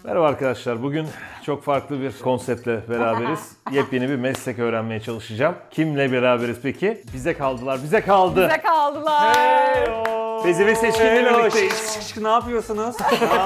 Merhaba arkadaşlar. Bugün çok farklı bir konseptle beraberiz. Yepyeni bir meslek öğrenmeye çalışacağım. Kimle beraberiz peki? Bize kaldılar. Bize kaldı. Bize kaldılar. Fezi ve Seçkin'le birlikteyiz. Ne yapıyorsunuz?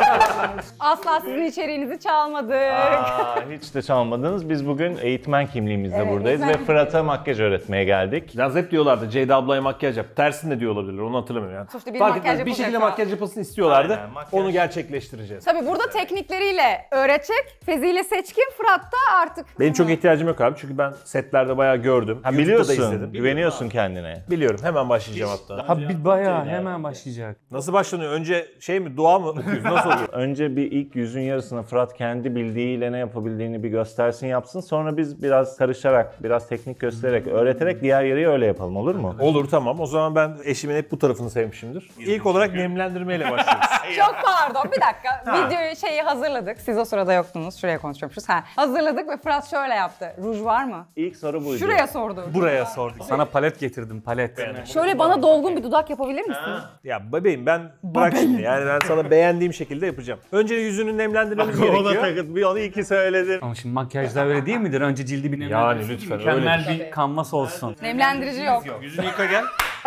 Asla sizin içeriğinizi çalmadık. Hiç de çalmadınız. Biz bugün eğitmen kimliğimizle Evet, buradayız eğitmen ve Fırat'a makyaj öğretmeye geldik. Biraz hep diyorlardı Ceyda ablaya makyaj yap. Tersini de diyor olabilirler. Onu hatırlamıyorum yani. Sonuçta bir Fark makyaj etmez. Bir şekilde yapılacak. makyaj yapılsın istiyorlardı. Aynen, makyaj. Onu gerçekleştireceğiz. Tabii burada teknikleriyle öğretecek. Fezi ile Seçkin, Fırat da artık. Benim çok ihtiyacım yok abi çünkü ben setlerde bayağı gördüm. Ha, YouTube'da da biliyorsun, izledim. güveniyorsun kendine. Biliyorum. Hemen başlayacağım hatta. Ha bir bayağı hemen başlayacak. Nasıl başlanıyor? Önce şey mi? Dua mı okuyoruz? Nasıl oluyor? Önce bir ilk yüzün yarısını Fırat kendi bildiğiyle ne yapabildiğini bir göstersin yapsın. Sonra biz biraz karışarak, biraz teknik göstererek, öğreterek diğer yarıyı öyle yapalım, olur mu? Olur, tamam. O zaman ben eşimin hep bu tarafını sevmişimdir. İlk olarak nemlendirmeyle başlıyoruz. Çok pardon, bir dakika. Videoyu şeyi hazırladık. Siz o sırada yoktunuz. Şuraya konuşuyormuşuz. Hazırladık ve Fırat şöyle yaptı. Ruj var mı? İlk soru buydu. Şuraya sordu. Buraya sorduk. Sana palet getirdim, palet. Şöyle bana dolgun bir dudak yapabilir misin? Ya bebeğim ben bırak şimdi. Yani ben sana beğendiğim şekilde yapacağım. Önce yüzünü nemlendirmemiz Ona gerekiyor. takıt, bir onu iki söyledin. Ama şimdi makyajlar öyle değil midir? Önce cildi bir nemlendirsin. Yani lütfen, Mükemmel bir kanvas olsun. Nemlendirici yok. Yüzünü yıka gel.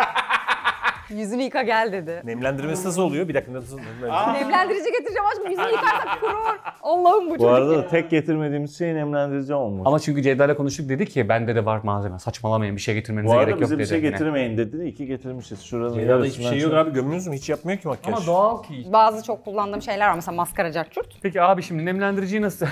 Yüzünü yıka gel dedi. Nemlendirmesi nasıl oluyor? Bir dakika nasıl? Nemlendirici getireceğim aşkım. Yüzünü yıkarsak kurur. Allah'ım bu Bu çocuk. arada da tek getirmediğimiz şey nemlendirici olmuş. Ama çünkü Ceyda ile konuştuk, dedi ki bende de var malzeme. Saçmalamayın, bir şey getirmenize bu gerek arada yok bize dedi. bir şey yine. getirmeyin dedi. İki getirmişiz. Şuranın Ya da hiçbir şey yok abi. Gömüyoruz mu? Hiç yapmıyor ki makyaj. Ama doğal ki. Bazı çok kullandığım şeyler var. Mesela maskara, cart. Peki abi şimdi nemlendiriciyi nasıl...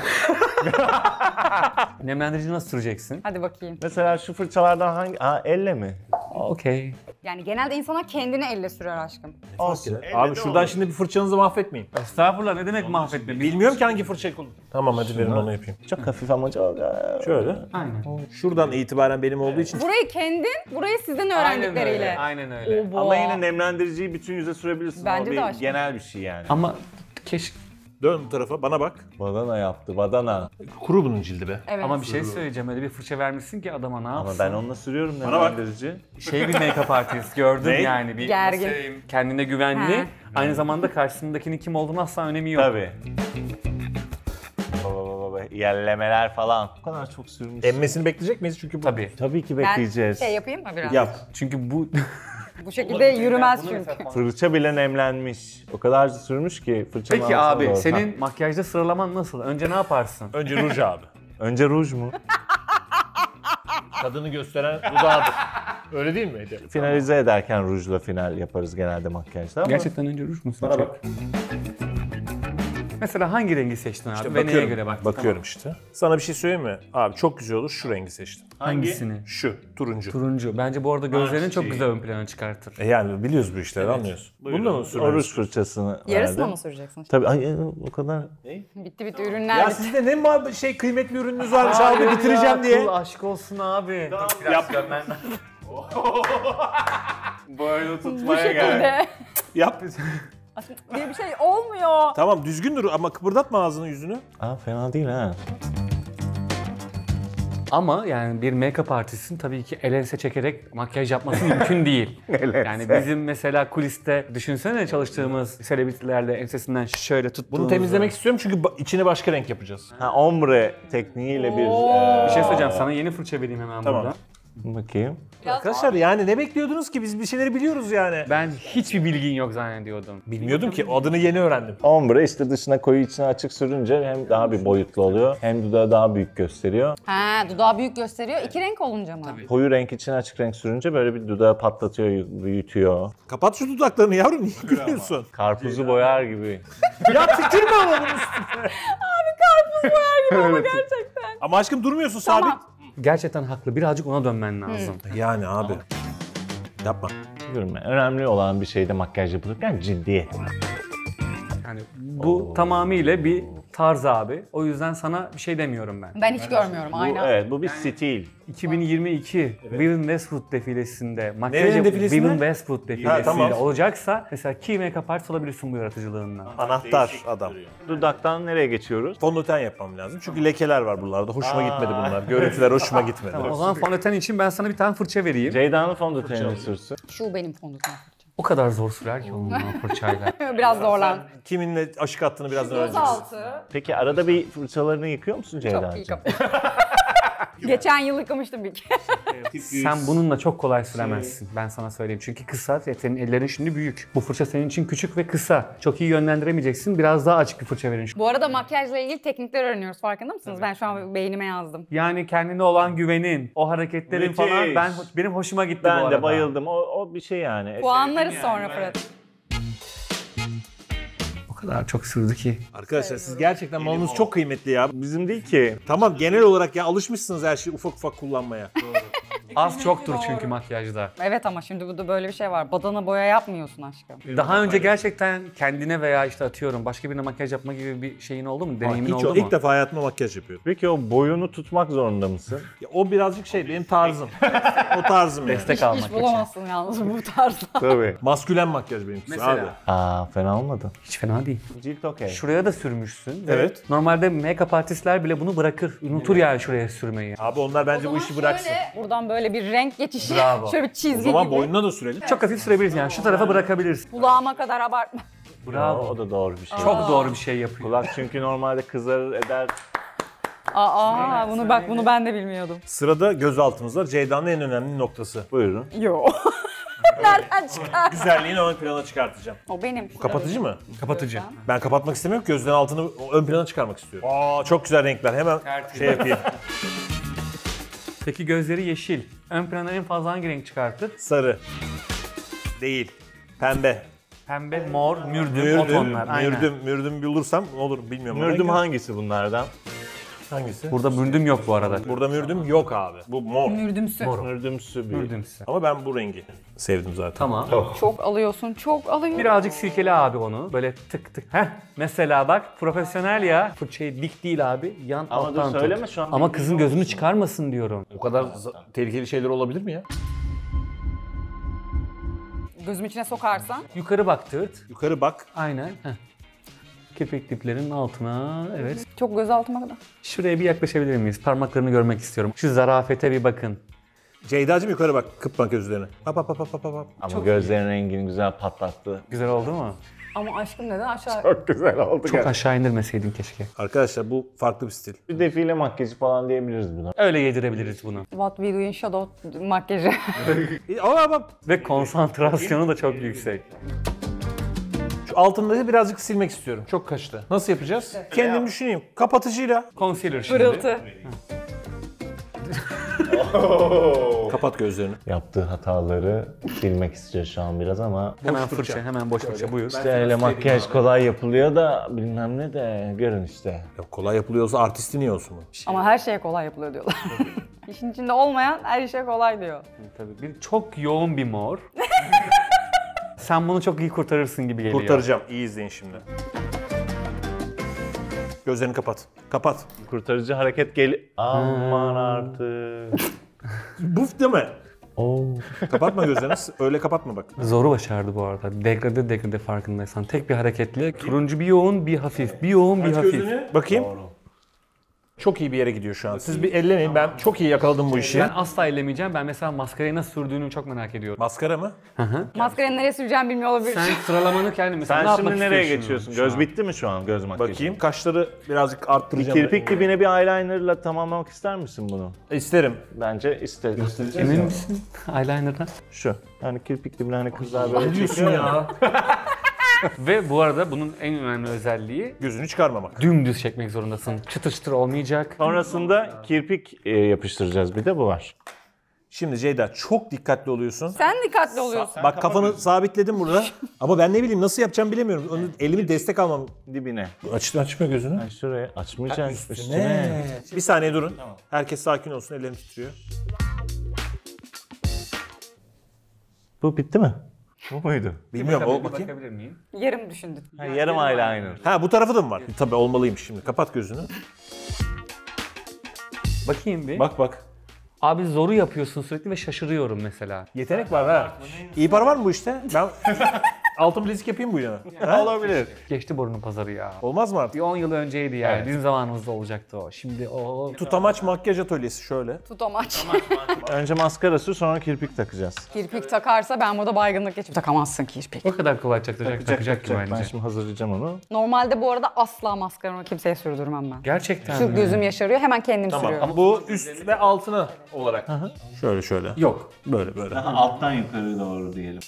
Nemlendiriciyi nasıl süreceksin? Hadi bakayım. Mesela şu fırçalardan hangi... elle mi? Okey. Yani genelde insanlar kendini elle sürer aşkım. Olsun. Abi şuradan şimdi bir fırçanızı mahvetmeyin. Estağfurullah, ne demek mahvetme? Bilmiyorum ki hangi fırçayı kullan. Tamam hadi verin onu yapayım. Çok hafif ama çok... Şöyle. Aynen. Şuradan itibaren benim olduğu için. Burayı kendin, burayı sizden öğrendikleriyle. Aynen öyle. Oba. Ama yine nemlendiriciyi bütün yüze sürebilirsin. Bence o de bir aşkım. genel bir şey yani. Ama keşke... Dön bu tarafa bana bak. Badana yaptı, badana. Kuru bunun cildi be. Evet. Ama bir şey söyleyeceğim, öyle bir fırça vermişsin ki adama ne Ama yapsın? ben onunla sürüyorum bak. nemlendirici. Şey bir make-up artist gördüm Ne? yani. Bir Gergin. kendine güvenli. He. Aynı zamanda karşısındakinin kim olduğunu asla önemi yok. Tabii. Baba, yerlemeler falan. O kadar çok sürmüş. Emmesini bekleyecek miyiz? Çünkü bu. Tabii. Tabii ki Ben bekleyeceğiz. şey yapayım mı biraz? Yap. Çünkü bu Bu şekilde yürümez çünkü. Fırça bile nemlenmiş. O kadar sürmüş ki fırçanın Peki altına abi doğru. senin makyajda sıralaman nasıl? Önce ne yaparsın? Önce ruj abi. Önce ruj mu? Kadını gösteren dudağıdır. Öyle değil mi Ece? Finalize ederken rujla final yaparız genelde makyajda ama. Gerçekten önce ruj mu Bana bak. Mesela hangi rengi seçtin abi İşte ve neye bakıyorum. göre baktın? Bakıyorum işte. Sana bir şey söyleyeyim mi? Abi çok güzel olur. Şu rengi seçtim. Hangisini? Şu. Turuncu. Turuncu. Bence bu arada gözlerini çok güzel ön plana çıkartır. Yani biliyoruz bu işleri, anlıyoruz. Bunda mı O sürüyoruz? ruj fırçasını Yarısını verdi. mı süreceksin? Tabii o kadar. Bitti ürünler Ya bitti. sizde ne kıymetli ürününüz varmış abi bitireceğim diye. Aşk olsun abi. Yap. Böyle Bu tutmaya şekilde. Yap. diye bir şey olmuyor. Tamam düzgün dur ama kıpırdatma ağzını yüzünü. Aa fena değil ha. Ama yani bir make-up artistin tabii ki el ense çekerek makyaj yapması mümkün değil. Yani bizim mesela kuliste düşünsene çalıştığımız selebritilerle ensesinden şöyle tuttuğumuzu. Bunu temizlemek istiyorum çünkü içini başka renk yapacağız. Ha ombre tekniğiyle bir Bir şey söyleyeceğim, sana yeni fırça vereyim hemen Tamam. buradan. bakayım. Arkadaşlar yani ne bekliyordunuz ki? Biz bir şeyleri biliyoruz yani. Ben hiçbir bilgin yok zannediyordum. Bilmiyordum ki adını yeni öğrendim. Ombre işte dışına koyu içine açık sürünce hem daha bir boyutlu oluyor hem dudağı daha büyük gösteriyor. Ha, dudağı büyük gösteriyor. İki renk olunca mı? Koyu renk içine açık renk sürünce böyle bir dudağı patlatıyor, büyütüyor. Kapat şu dudaklarını yavrum, niye gülüyorsun? Karpuzu boyar gibi. Ya tükürme ama bunun üstüne. Ama gerçekten. Ama aşkım durmuyorsun sabit. Tamam. Gerçekten haklı. Birazcık ona dönmen lazım. Yani abi. Yapma. Diyorum ben, önemli olan bir şeyde makyaj yapılırken ciddiyet. Yani bu tamamıyla bir tarz abi. O yüzden sana bir şey demiyorum ben. Ben hiç görmüyorum aynen. Evet bu bir stil. 2022 Vivienne Westwood defilesinde makyaj Nerenin defilesinde? Vivienne Westwood defilesinde tamam. olacaksa mesela key make-up artist olabilirsin bu yaratıcılığından. Anahtar adam. Dudaktan nereye geçiyoruz? Fondöten yapmam lazım çünkü lekeler var buralarda. Hoşuma gitmedi bunlar. Görüntüler hoşuma gitmedi. Tamam, o zaman fondöten için ben sana bir tane fırça vereyim. Ceyda'nın fondötenini sürsün. Şu benim fondöten. O kadar zor sürer ki onun fırçayla. Biraz zorlan. Kiminle aşık attığını birazdan Göz öğreneceğiz. altı. Peki arada bir fırçalarını yıkıyor musun Çok Ceyda'cığım? iyi kapı. Geçen yıl yıkamıştım bir kere. Sen bununla çok kolay süremezsin. Ben sana söyleyeyim. Çünkü kısa, senin ellerin şimdi büyük. Bu fırça senin için küçük ve kısa. Çok iyi yönlendiremeyeceksin. Biraz daha açık bir fırça verin. Bu arada makyajla ilgili teknikler öğreniyoruz. Farkında mısınız? Ben şu an beynime yazdım. Yani kendine olan güvenin, o hareketlerin Müthiş. falan benim hoşuma gitti bu Ben arada. de bayıldım. O bir şey yani. Puanları sonra Fırat. O kadar çok sürdü ki. Arkadaşlar siz gerçekten malınız çok kıymetli ya. Bizim değil ki. Tamam genel olarak ya alışmışsınız her şeyi ufak ufak kullanmaya. Az çoktur çünkü makyajda. Evet ama şimdi burada böyle bir şey var. Badana boya yapmıyorsun aşkım. Daha önce gerçekten kendine veya işte atıyorum başka birine makyaj yapma gibi bir şeyin oldu mu? Deneyimin Hiç oldu o, mu? ilk defa hayatımda makyaj yapıyorum. Peki o boyunu tutmak zorunda mısın? Ya, o birazcık şey benim tarzım. O tarzım yani. Destek almak Hiç için. bulamazsın yalnız bu tarzda. Tabii. Maskülen makyaj benimkisi Mesela. abi. Aa fena olmadı. Hiç fena değil. Cilt okey. Şuraya da sürmüşsün. Evet. Normalde make-up artistler bile bunu bırakır. Unutur yani şuraya sürmeyi. Abi onlar bence bu işi bıraksın. Buradan böyle bir renk geçişi. Bravo. Şöyle bir çizgi O zaman gibi. boynuna da sürelim. Çok hafif sürebilirsin yani. Şu tarafa bırakabilirsin. Kulağıma kadar abartma. Bravo. O da doğru bir şey. Çok doğru bir şey yapıyor. Kulak çünkü normalde kızarır eder. Bunu ben de bilmiyordum. Sırada gözaltımız var. Ceyda'nın en önemli noktası. Buyurun. Yo. Nereden çıkar? Güzelliğini ön plana çıkartacağım. O benim. Kapatıcı mı? Kapatıcı. Ben kapatmak istemiyorum. Gözlerin altını ön plana çıkarmak istiyorum. Aa çok güzel renkler. Hemen şey yapayım. Peki gözleri yeşil. Ön plana en fazla hangi renk çıkartır? Sarı. Değil. Pembe. Pembe, mor, mürdüm, o tonlar. Aynen. Mürdüm bulursam ne olur bilmiyorum. Mürdüm Renk- hangisi bunlardan? hangisi? Burada mürdüm yok bu arada. Burada mürdüm yok abi. Bu mor. Mürdümsü. Mürdümsü bir. Mürdümsü. Ama ben bu rengi sevdim zaten. Tamam. Çok alıyorsun, çok alıyorsun. Birazcık silkele abi onu. Böyle tık tık. Heh. Mesela bak profesyonel ya. Fırçayı dik değil abi. Yan Ama dur alttan söyleme tut. şu an. Ama kızın gözünü çıkarmasın diyorum. O kadar tehlikeli şeyler olabilir mi ya? Gözüm içine sokarsan. Yukarı bak tırt. Yukarı bak. Aynen. Heh. Kirpik diplerinin altına. Evet. Çok gözaltıma kadar. Şuraya bir yaklaşabilir miyiz? Parmaklarını görmek istiyorum. Şu zarafete bir bakın. Ceyda'cığım yukarı bak. Kıpma gözlerine. Hop hop hop hop hop. Ama gözlerin rengini güzel patlattı. Güzel oldu mu? Ama aşkım neden aşağı? Çok güzel oldu. Çok aşağı indirmeseydin keşke. Arkadaşlar bu farklı bir stil. Bir defile makyajı falan diyebiliriz buna. Öyle yedirebiliriz bunu. What we do in shadow makyajı. Ve konsantrasyonu da çok yüksek. Şu altındaki birazcık silmek istiyorum. Çok kaçtı. Nasıl yapacağız? Kendim düşüneyim. Kapatıcıyla. Concealer şimdi. Pırıltı. Kapat gözlerini. Yaptığı hataları silmek istiyor şu an biraz ama. Hemen fırça, hemen boş fırça buyur. İşte öyle makyaj kolay yapılıyor da bilmem ne de görün işte. Ya kolay yapılıyorsa artisti niye olsun bu? Ama her şeye kolay yapılıyor diyorlar. İşin içinde olmayan her şey kolay diyor. Tabii bir çok yoğun bir mor. Sen bunu çok iyi kurtarırsın gibi geliyor. Kurtaracağım. İyi izleyin şimdi. Gözlerini kapat. Kapat. Kurtarıcı hareket Aman artık. Buf deme. Oo. Kapatma gözlerini. Öyle kapatma bak. Zoru başardı bu arada. Degrade farkındaysan. Tek bir hareketle turuncu bir yoğun bir hafif. Bir yoğun bir hafif. Bakayım. Çok iyi bir yere gidiyor şu an. Siz bir ellemeyin. Ben çok iyi yakaladım bu işi. Ben asla ellemeyeceğim. Ben mesela maskarayı nasıl sürdüğünü çok merak ediyorum. Maskara mı? Maskarayı nereye süreceğimi bilmiyor olabilir. Sen sıralamanı kendin mesela Sen ne şimdi yapmak nereye istiyorsun geçiyorsun? şu Göz an? bitti mi şu an göz makyajı? Bakayım. Kaşları birazcık Bir arttıracağım. kirpik dibine bir eyelinerla tamamlamak ister misin bunu? İsterim. Bence isteriz. Emin misin? Eyeliner'dan. Şu. Yani kirpik dibine hani kızlar böyle çekiyor ya. Ve bu arada bunun en önemli özelliği Gözünü çıkarmamak. dümdüz çekmek zorundasın. Çıtır çıtır olmayacak. Sonrasında kirpik yapıştıracağız. Bir de bu var. Şimdi Ceyda çok dikkatli oluyorsun. Sen dikkatli oluyorsun. Bak kafanı sabitledim burada. Ama ben ne bileyim nasıl yapacağım bilemiyorum. Onu, elimi destek almam. Dibine. Açma gözünü. Yani şuraya açmayacaksın. Üstüne. Bir saniye durun. Herkes sakin olsun. Ellerim titriyor. Bu bitti mi? Bu muydu? Bilmiyorum. Bir O bakayım. bakabilir miyim? Yarım düşündün. Ha, yarım eyeliner. Ha bu tarafı da mı var? Tabii olmalıymış şimdi. Kapat gözünü. Bakayım bir. Bak bak. Abi zoru yapıyorsun sürekli ve şaşırıyorum mesela. Yetenek var ha. İyi para var mı bu işte? Ben Altın bilezik yapayım bu yana. Olabilir. Geçti burnu pazarı ya. Olmaz mı artık? Bir 10 yıl önceydi yani. Bizim zamanımızda olacaktı o. Şimdi o... Tutamaç makyaj atölyesi şöyle. Tutamaç. Önce maskara sür, sonra kirpik takacağız. Kirpik takarsa ben burada baygınlık geçip takamazsın kirpik. O kadar kolay takacak ki Ben bence. şimdi hazırlayacağım onu. Normalde bu arada asla maskaramı kimseye sürdürmem ben. Gerçekten Şu mi? gözüm yaşarıyor hemen kendim sürüyorum. Bu üst ve altına olarak. Şöyle. Yok. Böyle. Alttan yukarı doğru diyelim.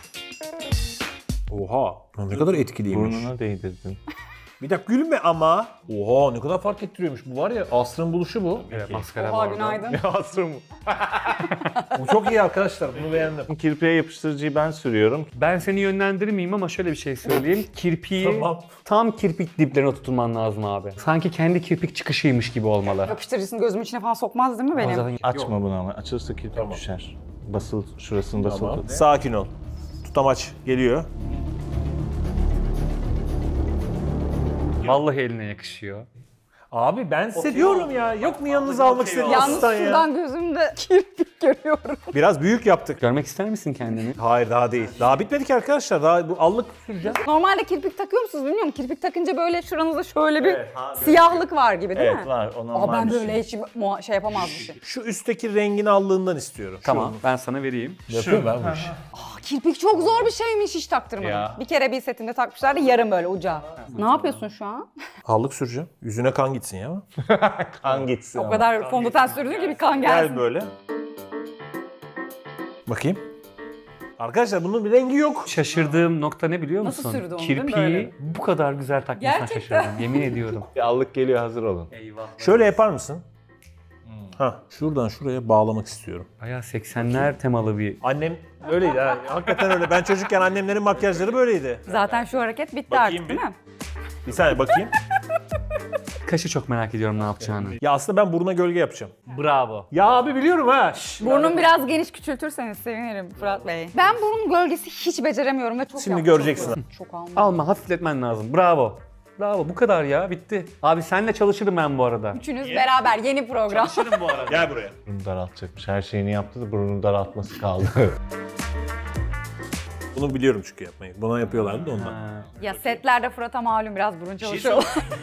Oha. Ne kadar etkiliymiş. Burnuna değdirdin. Bir dakika gülme ama. Oha ne kadar fark ettiriyormuş. Bu var ya asrın buluşu bu. Evet, maskara Oha bu arada. günaydın. Asrın bu. Bu çok iyi arkadaşlar. Bunu beğendim. Kirpiğe yapıştırıcıyı ben sürüyorum. Ben seni yönlendirmeyeyim ama şöyle bir şey söyleyeyim. Kirpiği Tamam. tam kirpik diplerine tutulman lazım abi. Sanki kendi kirpik çıkışıymış gibi olmalı. Yapıştırıcısını gözümün içine falan sokmaz değil mi benim? Zaten- Açma bunu ama. Açılırsa kirpik düşer. Basıl, şurasını basıl tut. Sakin ol. Tutamaç geliyor. Vallahi eline yakışıyor. Abi ben size diyorum ya. Yok mu yanınıza almak istediğin Yalnız asistan ya? şuradan gözümde kirpik görüyorum. Biraz büyük yaptık. Görmek ister misin kendini? Hayır daha değil. Daha bitmedi ki arkadaşlar. Daha bu allık süreceğiz. Normalde kirpik takıyor musunuz bilmiyorum. Kirpik takınca böyle şuranızda şöyle bir siyahlık var gibi değil mi? Evet var. O Aa, normal ben bir böyle şey. hiç şey yapamazmışım. Şu üstteki rengin allığından istiyorum. Tamam, ben sana vereyim. Yapıyorum ben bu işi. Kirpik çok zor bir şeymiş hiç taktırmadım. Ya. Bir kere bir setinde takmışlardı yarım böyle uca. Ne yapıyorsun şu an? Allık süreceğim. Yüzüne kan gitsin ya. Kan gitsin O ama. kadar fondöten sürdün ki bir kan gelsin. Gel böyle. Bakayım. Arkadaşlar bunun bir rengi yok. Şaşırdığım nokta ne biliyor Nasıl musun? sürdü onu, değil mi Kirpiği böyle? bu kadar güzel takmasına Gerçekten. şaşırdım. Yemin ediyorum. Bir allık geliyor, hazır olun. Eyvah. Şöyle yapar mısın? Ha, şuradan şuraya bağlamak istiyorum. Bayağı 80'ler temalı bir... Annem öyleydi ha. Hakikaten öyle. Ben çocukken annemlerin makyajları böyleydi. Zaten şu hareket bitti Bakayım artık değil mi? Bir saniye bakayım. Kaşı çok merak ediyorum ne yapacağını. Ya aslında ben buruna gölge yapacağım. Bravo. Ya abi biliyorum ha. Burnum biraz geniş küçültürseniz sevinirim Fırat Bey. Ben burun gölgesi hiç beceremiyorum ve çok Şimdi yaptım. göreceksin. Çok alma. Alma, hafifletmen lazım. Bravo. Bravo, bu kadar ya. Bitti. Abi seninle çalışırım ben bu arada. Üçünüz beraber yeni program. bu arada. Gel buraya. Burnu daraltacakmış. Her şeyini yaptı da burnunu daraltması kaldı. Bunu biliyorum çünkü yapmayı. Buna yapıyorlardı da ondan. Ya setlerde Fırat'a malum biraz burun çalışıyor.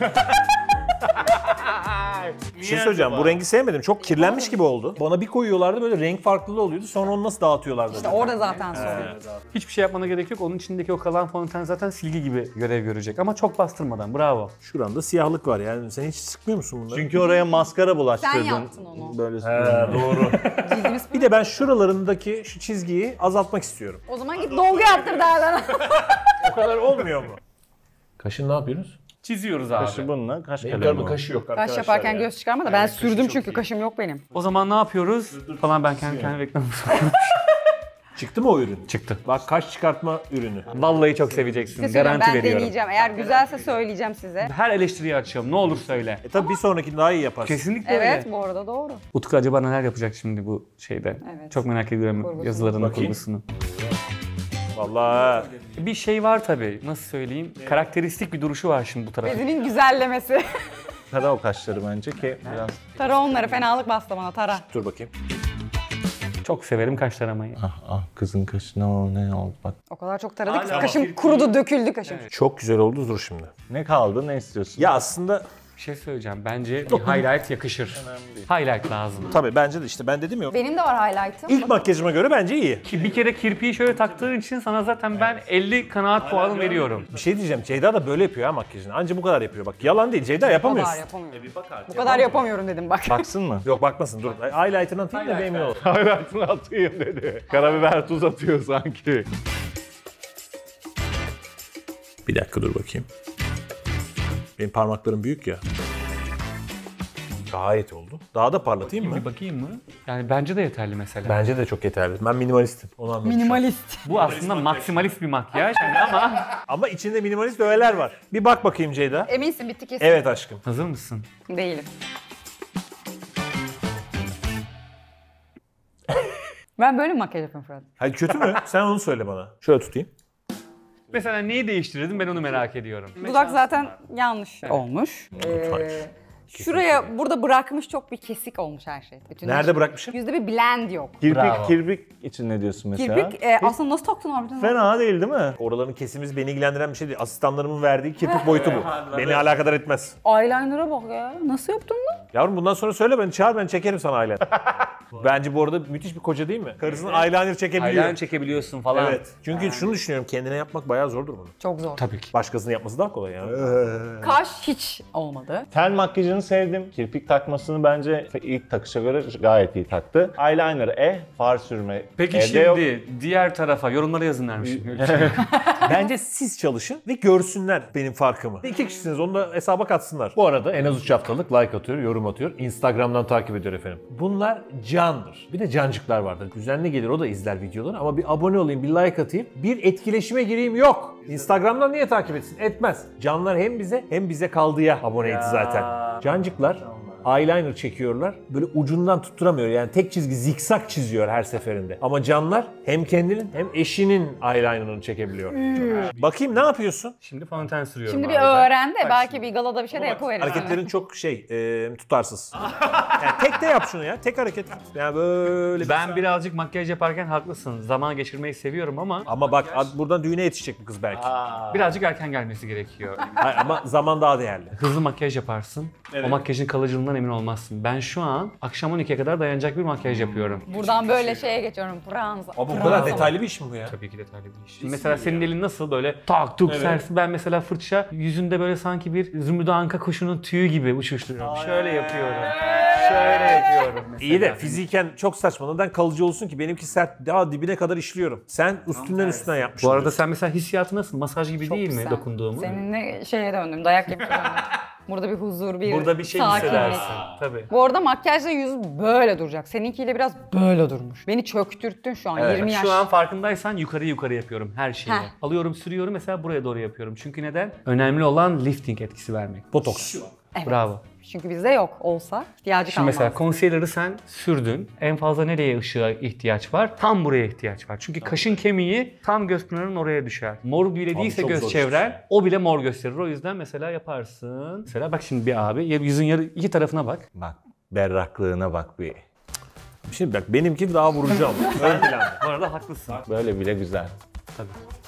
Bir şey söyleyeceğim. Bu rengi sevmedim. Çok kirlenmiş gibi oldu. Bana bir koyuyorlardı böyle renk farklılığı oluyordu. Sonra onu nasıl dağıtıyorlardı? İşte orada zaten sorun. Hiçbir şey yapmana gerek yok. Onun içindeki o kalan fondöten zaten silgi gibi görev görecek. Ama çok bastırmadan. Bravo. Şuranda siyahlık var yani. Sen hiç sıkmıyor musun bunları? Çünkü oraya maskara bulaştırdın. Sen yaptın onu. Böyle Doğru. Cildimiz Bir de ben şuralarındaki şu çizgiyi azaltmak istiyorum. O zaman git dolgu yaptır derler. O kadar olmuyor mu? Kaşın ne yapıyoruz? Çiziyoruz abi. Kaşı bununla, kaş Benim kalemi. kaşı yok Kaş arkadaşlar yaparken ya. göz çıkarma da ben sürdüm çünkü kaşım yok benim. O zaman ne yapıyoruz? Falan ben kendi reklamı Çıktı mı o ürün? çıktı. Bak kaş çıkartma ürünü. Vallahi çok seveceksin. Size söylüyorum, Garanti ben veriyorum. deneyeceğim. Eğer güzelse söyleyeceğim size. Her eleştiriyi açıyorum. Ne olur söyle. Tabii bir sonrakini daha iyi yaparsın. Kesinlikle Evet öyle. bu arada doğru. Utku acaba neler yapacak şimdi bu şeyde? Evet. Çok merak ediyorum Kurgusunu. yazılarının Bakayım. kurgusunu. Vallahi. Bir şey var tabii. Nasıl söyleyeyim? Karakteristik bir duruşu var şimdi bu tarafta. Bezinin güzellemesi. Tara o kaşları bence ki biraz... Tara onları fenalık bastı bana tara. Dur bakayım. Çok severim kaş taramayı. Kızın kaşı ne oldu bak. O kadar çok taradık ki kaşım kurudu döküldü kaşım. Çok güzel oldu dur şimdi. Ne kaldı, ne istiyorsun? Ya aslında Bir şey söyleyeceğim. Bence bir highlight yakışır. Highlight lazım. tabii bence de işte ben dedim ya. Benim de var highlight'ım. İlk makyajıma göre bence iyi. Ki bir kere kirpiği şöyle taktığın için sana zaten ben 50 kanaat puanı veriyorum. Bir şey diyeceğim. Ceyda da böyle yapıyor ha makyajını. Anca bu kadar yapıyor bak. Yalan değil. Ceyda Bu kadar yapamıyorsun. yapamıyorum. Bu kadar yapamıyorum dedim bak. Baksın mı? Yok bakmasın dur. Highlight'ını atayım da emin ol. Hayratını atayım dedi. Karabiber tuz atıyor sanki. Bir dakika dur bakayım. Benim parmaklarım büyük ya. Gayet oldu. Daha da parlatayım mı? Bir bakayım mı? Yani bence de yeterli mesela. Bence de çok yeterli. Ben minimalistim. Onu anladım. Minimalist. Bu aslında maksimalist bir makyaj hani ama... Ama içinde minimalist öğeler var. Bir bak bakayım Ceyda. Eminsin bitti kesin. Evet aşkım. Hazır mısın? Değilim. Ben böyle mi makyaj yapıyorum Fırat? Hayır kötü mü? Sen onu söyle bana. Şöyle tutayım. Mesela neyi değiştirdin ben onu merak ediyorum. Dudak zaten yanlış olmuş. Şuraya burada bırakmış çok bir kesik olmuş her şey. Nerede bırakmışım? Yüzde bir blend yok. Kirpik için ne diyorsun mesela? Kirpik aslında nasıl taktın harbiden? Fena değil değil mi? Oraların kesimiz beni ilgilendiren bir şey değil. Asistanlarımın verdiği kirpik boyutu bu. Beni alakadar etmez. Eyeliner'a bak ya. Nasıl yaptın lan? Yavrum bundan sonra söyle beni çağır, ben çekerim sana eyeliner. Bence bu arada müthiş bir koca değil mi? Karısının eyeliner çekebiliyor. Eyeliner çekebiliyorsun falan. Evet. Çünkü şunu düşünüyorum, kendine yapmak bayağı zordur bunu. Çok zor. Tabii ki. Başkasının yapması daha kolay yani. Kaş hiç olmadı. Ten makyajını sevdim. Kirpik takmasını bence ilk takışa göre gayet iyi taktı. Eyeliner far sürme Peki evde şimdi yok. diğer tarafa yorumlara yazın dermişim. Bence siz çalışın ve görsünler benim farkımı. 2 kişisiniz, onu da hesaba katsınlar. Bu arada en az 3 haftalık like atıyor, yorum atıyor. Instagram'dan takip ediyor efendim. Bunlar candır. Bir de cancıklar vardır. Düzenli gelir, o da izler videoları ama bir abone olayım, bir like atayım. Bir etkileşime gireyim yok. Instagram'dan niye takip etsin? Etmez. Canlar hem bize kaldıya aboneydi zaten. Cancıklar eyeliner çekiyorlar. Böyle ucundan tutturamıyor. Yani tek çizgi zikzak çiziyor her seferinde. Ama canlar hem kendinin hem eşinin eyelinerını çekebiliyor. Bakayım ne yapıyorsun? Şimdi fondöten sürüyorum Şimdi abi bir ben. öğren de belki bir galada bir şey de yapıverir. Hareketlerin çok tutarsız. Yani tek de yap şunu ya. Tek hareket. Yani böyle. Ben birazcık makyaj yaparken haklısın. Zaman geçirmeyi seviyorum ama Ama bak buradan düğüne yetişecek bu kız belki. birazcık erken gelmesi gerekiyor. Hayır, ama zaman daha değerli. Hızlı makyaj yaparsın. O makyajın kalıcılığından emin olmazsın. Ben şu an akşam 12'ye kadar dayanacak bir makyaj yapıyorum. Buradan böyle şeye geçiyorum. Fransa. Ama bu kadar detaylı bir iş mi bu ya? Tabii ki detaylı bir iş. Mesela senin elin nasıl böyle tak tuk sersin. Ben mesela fırça yüzünde böyle sanki bir Zümrüt Anka kuşunun tüyü gibi uçuşturuyorum. Şöyle yapıyorum. Şöyle yapıyorum mesela. İyi de fiziken çok saçma. Neden kalıcı olsun ki? Benimki sert, daha dibine kadar işliyorum. Sen üstünden yapmışsın. Bu arada sen mesela hissiyatı nasıl? Masaj gibi değil mi güzel. dokunduğumu? Seninle şeye döndüm. Dayak yemiş döndüm. Burada bir huzur, bir Burada bir şey sakinlik. hissedersin. Tabii. Bu arada makyajla yüz böyle duracak. Seninkiyle biraz böyle durmuş. Beni çöktürttün şu an 20 yaş. Şu an farkındaysan yukarı yapıyorum her şeyi. Heh. Alıyorum, sürüyorum mesela buraya doğru yapıyorum. Çünkü neden? Önemli olan lifting etkisi vermek. Botoks. Evet. Bravo. Çünkü bizde yok. Olsa ihtiyacı Şimdi kalmaz. mesela concealer'ı sen sürdün. En fazla nereye ışığa ihtiyaç var? Tam buraya ihtiyaç var. Çünkü kaşın kemiği tam göz pınarının oraya düşer. Mor bile değilse çok göz zor iş. çevren o bile mor gösterir. O yüzden mesela yaparsın. Mesela bak şimdi bir abi yüzün iki tarafına bak. Bak berraklığına bak bir. Şimdi bak benimki daha vurucu ama. Ön planda. Bu arada haklısın. Böyle bile güzel. Tabii.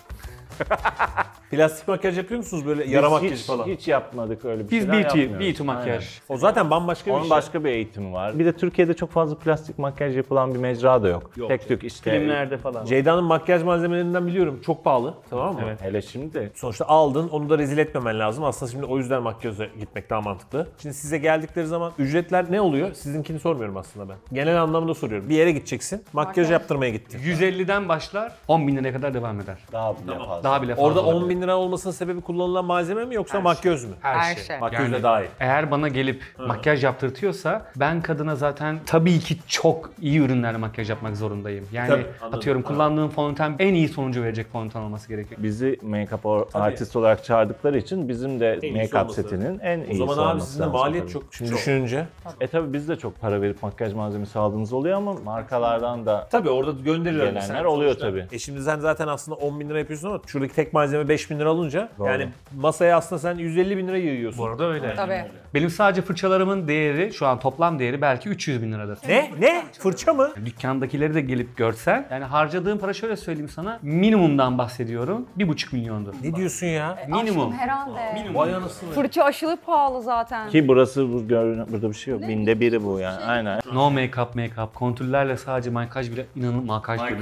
Plastik makyaj yapıyor musunuz böyle yara makyajı falan? Hiç yapmadık öyle bir Biz şeyler yapmıyoruz. B2 makyaj. O zaten bambaşka bir Onun şey. başka bir eğitimi var. Bir de Türkiye'de çok fazla plastik makyaj yapılan bir mecra da yok. Tek tük işte. Filmlerde falan. Ceyda'nın makyaj malzemelerinden biliyorum. Çok pahalı. Tamam mı? Evet. Hele şimdi. Sonuçta aldın, onu da rezil etmemen lazım. Aslında şimdi o yüzden makyaja gitmek daha mantıklı. Şimdi size geldikleri zaman ücretler ne oluyor? Sizinkini sormuyorum aslında ben. Genel anlamda soruyorum. Bir yere gideceksin, makyaj yaptırmaya gittin. 150'den başlar 10 bin liraya kadar devam eder. Daha bile fazla. Daha bile fazla. Orada 10 olabilir. bin lira olmasının sebebi kullanılan malzeme mi yoksa makyöz mü? Her şey. Makyöz Yani de daha iyi. Eğer bana gelip makyaj yaptırtıyorsa ben kadına zaten tabii ki çok iyi ürünlerle makyaj yapmak zorundayım. Yani Tabii, anladım. atıyorum kullandığım fondöten en iyi sonucu verecek fondöten olması gerekiyor. Bizi make-up artist olarak çağırdıkları için bizim de iyisi make-up olması setinin en iyisi O olması zaman abi lazım. sizin de maliyet tabii. çok. Şimdi düşününce. Tabii biz de çok para verip makyaj malzemesi aldığımız oluyor ama markalardan da Tabii orada gönderiyorlar. Gelenler Sen oluyor sonuçta- tabii. Şimdi sen zaten aslında 10 bin lira yapıyorsun ama şuradaki tek malzeme 5 bin lira alınca yani masaya aslında sen 150 bin lira yığıyorsun. Bu arada öyle. Tabii. Benim sadece fırçalarımın değeri şu an toplam değeri belki 300 bin liradır. Ne? Ne? Fırça mı? Dükkandakileri de gelip görsen yani harcadığım para şöyle söyleyeyim sana minimumdan bahsediyorum 1,5 milyondur. Ne diyorsun ya? Minimum. Aşkım herhalde. Vay anasını. Fırça aşılı pahalı zaten. ki burası burada bir şey yok. Binde biri bu yani. Aynen. No make-up, kontürlerle sadece makyaj bile makyaj bile.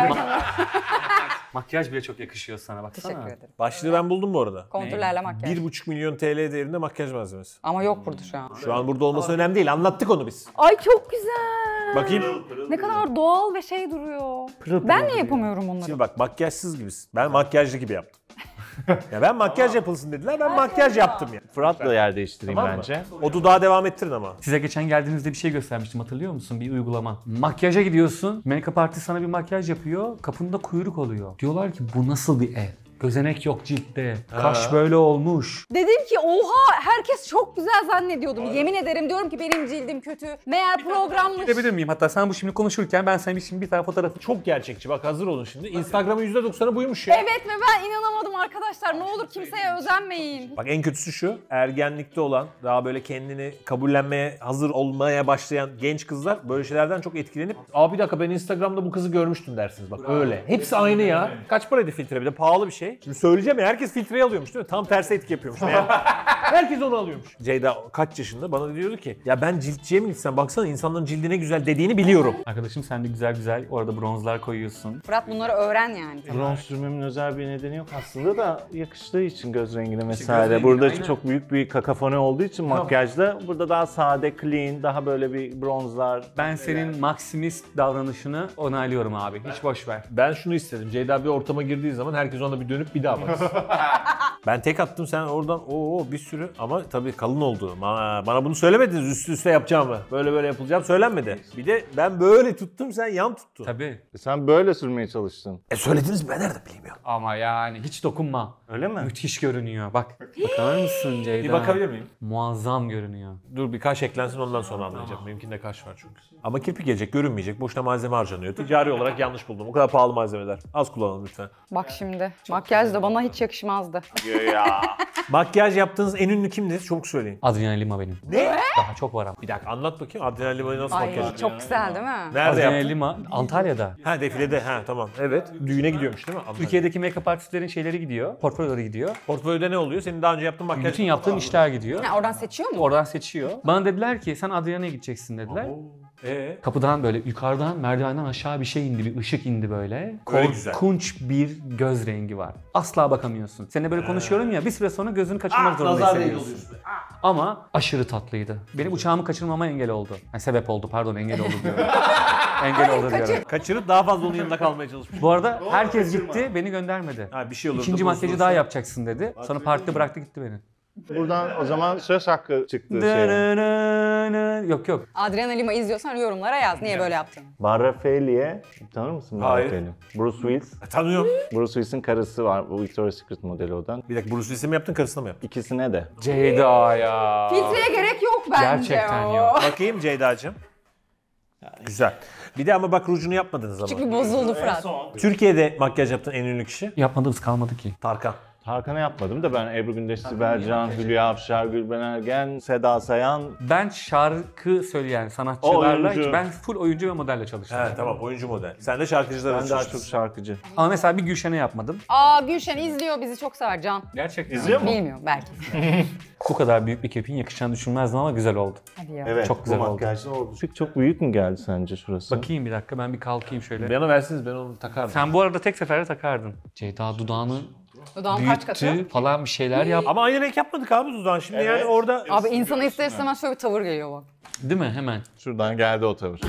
Makyaj bile çok yakışıyor sana baksana. Teşekkür ederim. Başlığı ben buldum bu arada. Kontürlerle makyaj. 1,5 milyon TL değerinde makyaj malzemesi. Ama yok burada şu an. Şu an burada olması önemli değil. Anlattık onu biz. Ay çok güzel. Bakayım. Ne kadar doğal ve şey duruyor. Ben niye yapamıyorum bunları? Şimdi bak makyajsız gibisin. Ben makyajlı gibi yaptım. Ya ben makyaj yapılsın dediler. Ben makyaj yaptım ya. Fırat'la yer değiştireyim Tamam mı? bence. O dudağı devam ettirin ama. Size geçen geldiğinizde bir şey göstermiştim hatırlıyor musun? Bir uygulama. Makyaja gidiyorsun. Make-up artist sana bir makyaj yapıyor. Kapında kuyruk oluyor. Diyorlar ki bu nasıl bir ev? Gözenek yok ciltte. Kaş böyle olmuş. Dedim ki oha herkes çok güzel zannediyordum. Yemin ederim diyorum ki benim cildim kötü. Meğer programmış. Gidebilir miyim? Hatta sen bu şimdi konuşurken ben sana şimdi bir tane fotoğrafı... Çok gerçekçi. Bak hazır olun şimdi. Instagram'ın %90'ı buymuş ya. Evet ve ben inanamadım arkadaşlar. Ne olur kimseye özenmeyin. Bak en kötüsü şu. Ergenlikte olan, daha böyle kendini kabullenmeye hazır olmaya başlayan genç kızlar böyle şeylerden çok etkilenip bir dakika ben Instagram'da bu kızı görmüştüm dersiniz. Bak öyle. Hepsi aynı ya. Kaç paraydı filtre, bir de pahalı bir şey. Şimdi söyleyeceğim ya, herkes filtreyi alıyormuş değil mi? Tam tersi etki yapıyormuş. Yani herkes onu alıyormuş. Ceyda kaç yaşında bana diyordu ki ya ben ciltçiye mi gitsem, baksana insanların cildi ne güzel dediğini biliyorum. Arkadaşım sen de güzel güzel orada bronzlar koyuyorsun. Fırat bunları öğren yani. Bronz sürmemin özel bir nedeni yok aslında da yakıştığı için göz rengine vesaire. Burada aynen. çok büyük bir kakafoni olduğu için makyajda burada daha sade, clean, daha böyle bir bronzlar. Ben senin maksimist davranışını onaylıyorum abi. Hiç boş ver. Ben şunu istedim. Ceyda bir ortama girdiği zaman herkes ona bir dönüp bir daha baksın. Ben tek attım, sen oradan bir sürü, ama tabii kalın oldu. Bana bunu söylemediniz üst üste yapacağımı. Böyle böyle yapılacağım söylenmedi. Bir de ben böyle tuttum, sen yan tuttun. Tabii. Sen böyle sürmeye çalıştın. Söylediniz mi? Ben nerede bileyim ya. Ama yani hiç dokunma. Öyle mi? Müthiş görünüyor. Bak. Bakar mısın Ceyda? Bir bakabilir miyim? Muazzam görünüyor. Dur bir kaş eklensin, ondan sonra anlayacağım. Benimkinde kaş var çünkü. Ama kirpik gelecek, görünmeyecek. Boşuna malzeme harcanıyor. Ticari olarak yanlış buldum. O kadar pahalı malzemeler. Az kullanalım lütfen. Bak şimdi. Makyaj da bana hiç yakışmazdı. Makyaj yaptığınız en ünlü kimdir? Çabuk söyleyin. Adriana Lima benim. Ne? Daha çok var ama. Bir dakika anlat bakayım. Adrenalin Lima'yı nasıl makyaj Ay yapıyor? çok güzel değil mi? Nerede Adriana yaptın? Lima Antalya'da. Ha defilede. Ha tamam. Evet. Düğüne gidiyormuş değil mi? Antalya'da. Türkiye'deki make-up artistlerin şeyleri gidiyor. Portfolyoları gidiyor. Portföyde ne oluyor? Senin daha önce yaptığın makyaj. Bütün yaptığım işler gidiyor. Ha, oradan seçiyor mu? Oradan seçiyor. Bana dediler ki sen Adriana'ya gideceksin dediler. Kapıdan böyle yukarıdan merdivenden aşağı bir şey indi, bir ışık indi böyle. Öyle güzel. Korkunç bir göz rengi var. Asla bakamıyorsun. Seninle böyle konuşuyorum ya, bir süre sonra gözünü kaçırmak zorunda hissediyorsun. Ama aşırı tatlıydı. Benim uçağımı kaçırmama engel oldu. Yani sebep oldu, pardon, engel oldu diyorum. Engel oldu diyorum. Kaçırıp daha fazla onun yanında kalmaya çalışmış. Bu arada herkes gitti, beni göndermedi. Ha bir şey olur. İkinci makyajı daha yapacaksın dedi. Sonra partide bıraktı gitti beni. Buradan o zaman söz hakkı çıktı şey. Yok. Adriana Lima izliyorsan yorumlara yaz. Niye böyle yaptın? Barrafelli, tanır mısın Hayır. Barrafelli? Bruce Willis. Tanıyorum. Bruce Willis'in karısı var. Bu Victoria's Secret modeli odan. Bir dakika, Bruce Willis'e mi yaptın, karısına mı yaptın? İkisine de. Ceyda ya. Filtreye gerek yok bence. Gerçekten o. yok. Bakayım Ceyda'cığım. Güzel. Bir de ama bak rujunu yapmadınız ama. Çünkü bozuldu Fırat. Türkiye'de makyaj yaptığın en ünlü kişi? Yapmadığımız kalmadı ki. Tarkan. Tarkan'a yapmadım da ben Ebru Gündeş, Sibel Can, Hülya Avşar, Gülben Ergen, Seda Sayan. Ben şarkı söyleyen sanatçılarla, oyuncu. ben full oyuncu ve modelle çalıştım. He tamam, oyuncu model. Sen de şarkıcılar Ben daha çok şarkıcı. Ama mesela bir Gülşen'e yapmadım. Gülşen izliyor bizi, çok sever Can. Gerçekten. İzliyor mu? Bilmiyorum belki. Bu kadar büyük bir kirpiğin yakışacağını düşünmezdim ama güzel oldu. Hadi ya. Evet, Çok güzel bu oldu. makyajlı oldu. Çok büyük mü geldi sence şurası? Bakayım bir dakika, ben bir kalkayım şöyle. Bana versiniz, ben onu takardım. Sen bu arada tek seferde takardın. Ceyda dudağını Dudağım kaç katı? büyüttü falan, bir şeyler yaptı. Ama aynı renk yapmadık abi dudağın. Şimdi yani orada... Abi insana ister istemez şöyle bir tavır geliyor bak. Değil mi? Hemen. Şuradan geldi o tavır.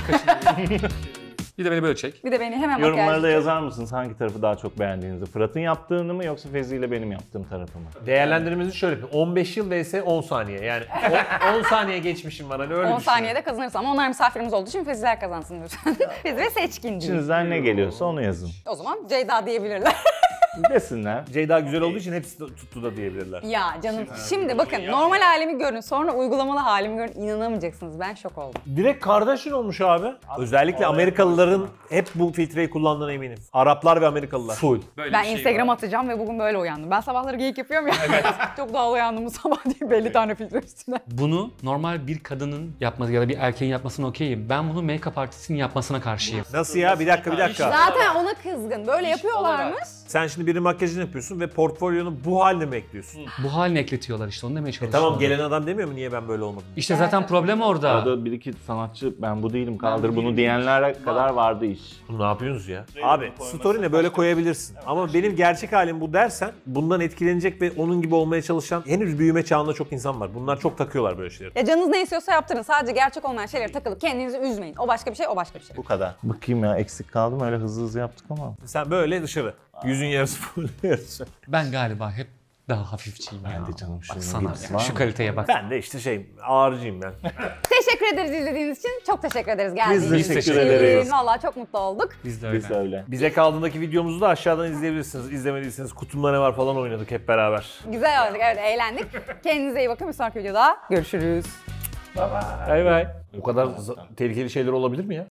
Bir de beni böyle çek. Bir de beni hemen Yorumlarda makyaj... yazar mısınız hangi tarafı daha çok beğendiğinizi? Fırat'ın yaptığını mı yoksa Fezi ile benim yaptığım tarafı mı? Değerlendirmemizi şöyle yapayım. 15 yıl vs 10 saniye. Yani 10 saniye geçmişim var, hani öyle 10 düşün. saniyede kazanırız ama onlar misafirimiz olduğu için Feziler kazansın lütfen. Fezi ve seçkin değil. İçinizden ne geliyorsa onu yazın. O zaman Ceyda diyebilirler. Desinler. Ceyda güzel olduğu için hepsi tuttu da diyebilirler. Ya canım şimdi bakın normal halimi görün, sonra uygulamalı halimi görün, inanamayacaksınız, ben şok oldum. Direkt kardeşin olmuş abi. Özellikle Amerikalıların hep bu filtreyi kullandığına eminim. Araplar ve Amerikalılar. Full. Ben Instagram atacağım ve bugün böyle uyandım. Ben sabahları geyik yapıyorum ya. Çok doğal uyandım bu sabah diye 50 tane filtre üstüne. Bunu normal bir kadının yapması ya da bir erkeğin yapmasına okeyim. Ben bunu make-up artistinin yapmasına karşıyım. Nasıl ya? Bir dakika. Zaten ona kızgın. Böyle yapıyorlarmış. Sen şimdi birinin makyajını yapıyorsun ve portfolyonu bu haline mi ekliyorsun? Bu haline ekletiyorlar işte, onu demeye çalışıyorum. Tamam, gelen adam demiyor mu niye ben böyle olmadım? İşte zaten problem orada. Orada bir iki sanatçı ben bu değilim kaldır bunu diyenlere kadar vardı iş. Ne yapıyorsunuz ya? Abi story'ne böyle koyabilirsin. Ama benim gerçek halim bu dersen bundan etkilenecek ve onun gibi olmaya çalışan henüz büyüme çağında çok insan var. Bunlar çok takıyorlar böyle şeyleri. Ya canınız ne istiyorsa yaptırın. Sadece gerçek olmayan şeylere takılıp kendinizi üzmeyin. O başka bir şey, o başka bir şey. Bu kadar. Bakayım ya, eksik kaldım, öyle hızlı yaptık ama. Sen böyle dışarı. Yüzün yarısı full yarısı. Ben galiba hep Daha hafifçiyim ya. Ben de canım şunun Baksana birisi ya, var şu mı? kaliteye bak. Ben de işte ağırcıyım ben. Teşekkür ederiz izlediğiniz için. Çok teşekkür ederiz geldiğiniz Biz için. teşekkür ederiz. Valla çok mutlu olduk. Biz de öyle. Biz de öyle. Bize kaldığındaki videomuzu da aşağıdan izleyebilirsiniz. İzlemediyseniz kutumda ne var falan oynadık hep beraber. Güzel oldu. Evet eğlendik. Kendinize iyi bakın. Bir sonraki videoda görüşürüz. Bay bay. O kadar tehlikeli şeyler olabilir mi ya?